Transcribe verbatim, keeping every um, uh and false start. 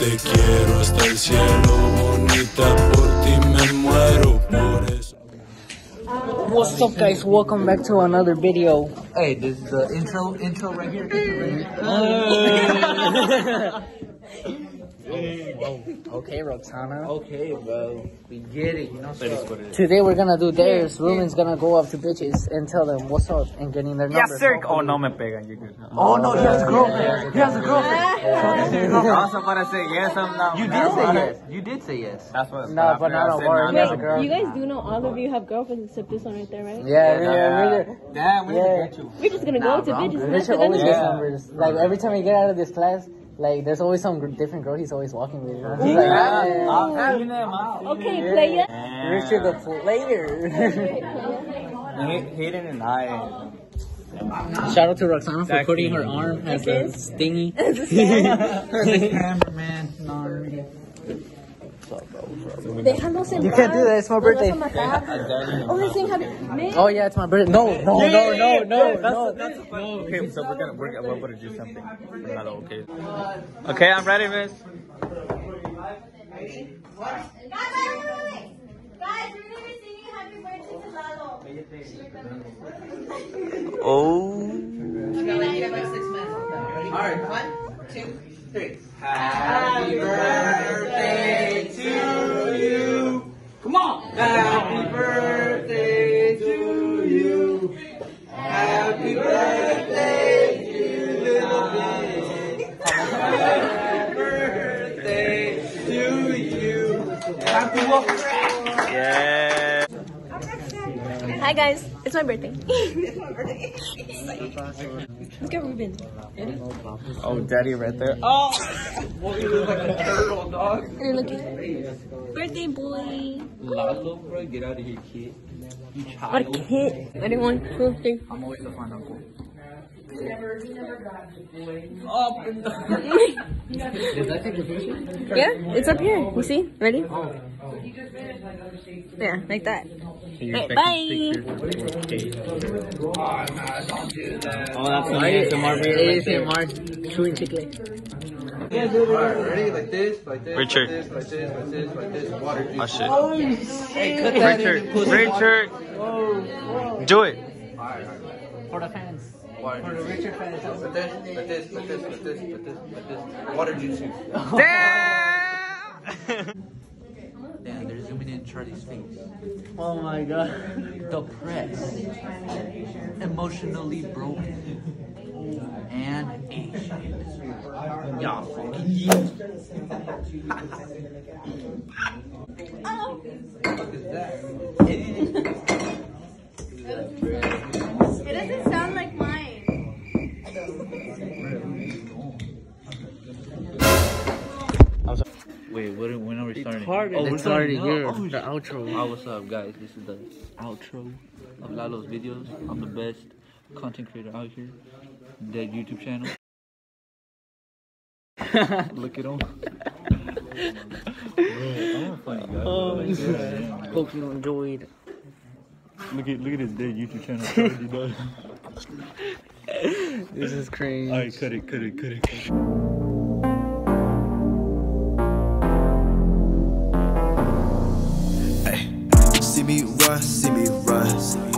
te quiero hasta el cielo, bonita, por ti me muero, por eso. What's up, guys? Welcome back to another video. Hey, this is the intro, intro right here. Okay, Roxana. Okay, bro. We get it. You know, so today we're gonna do theirs. Ruben's gonna go up to bitches and tell them what's up and getting their numbers. Yes, sir. Oh, no me pegan. You good. Oh, no, he has a girlfriend. He has a girlfriend. I was about to say yes. I'm not. You did say yes. You did say yes. That's what. No, but not a word. He has a girl. You guys do know all of you have girlfriends except this one right there, right? Yeah, yeah, yeah. Damn, we yeah. get you. We're just gonna go to bitches. Richard always gets numbers. Like every time we get out of this class, like there's always some different girl he's always walking with. You know? He's like, Yeah, yeah. I'm taking them out. Okay, player. Richard the player. Hayden and I. Shout out to Roxana for putting her arm as a stingy. Cameraman. Déjanos en You can't do that. It's my birthday. Oh, they're saying happy. Oh yeah, it's my birthday. No, no, no, no, no, no. That's no. Okay, so we're gonna we're gonna, we're gonna do something. Lalo, okay. Okay, I'm ready, miss. Guys, we're gonna be singing happy birthday to Lalo. Oh. Alright, one, two, three. Happy birthday to you. Come on. Happy birthday to you. Happy birthday to little baby. Happy birthday to you. Happy birthday. Yeah. Hi guys, it's my birthday. It's my birthday. Look at Ruben. Ready? Oh, daddy right there. Oh. Well, he looks like a turtle, dog. Hey, look at birthday boy. Lalo, bro, get out of here, kid. You child. What a kid. Ready? One, two, three. I'm always the fun uncle. Yeah, it's up here. You see? Ready? Yeah, like that. Right, bye. Oh, that's an A S M R video. A S M R chewing chicle. Alright, ready? Like this, like this, Richard. like this, like this, like this, like this. Water juice. Oh shit. Hey, cut that Richard, in, pussy. Richard, do it. Alright, alright. For the fans. Water For the juice. Richard fans. Like this, like this, like this, like this, like this, like this. Water juice. Damn. Damn, they're zooming in Charlie's face. Oh my god. Depressed, emotionally broken, and Asian. Y'all fucking yeet. Oh. What the fuck is that? It doesn't sound like mine. Wait, what, when are we starting? Oh, it's starting here. Oh, The outro. oh, what's up, guys? This is the outro of Lalo's videos. I'm the best content creator out here. That YouTube channel. Look at him. I'm a funny guy. Oh, hope you enjoyed. Look at look at his dead YouTube channel. This is crazy. Alright, cut it, cut it, cut it, cut it. See me run, see me run.